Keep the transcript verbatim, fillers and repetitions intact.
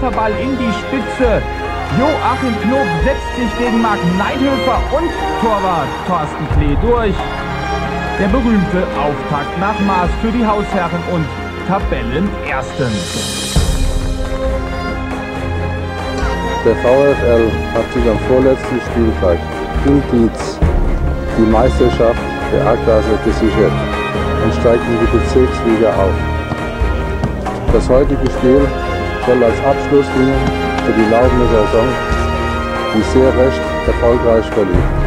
Konterball in die Spitze. Joachim Knob setzt sich gegen Marc Neidhöfer und Torwart Thorsten Klee durch. Der berühmte Auftakt nach Maß für die Hausherren und Tabellenersten. Der VfL hat sich am vorletzten Spieltag in Dietz die Meisterschaft der A-Klasse gesichert und steigt in die Bezirksliga auf. Das heutige Spiel soll als Abschluss dienen für die laufende Saison, die sehr recht erfolgreich verlief.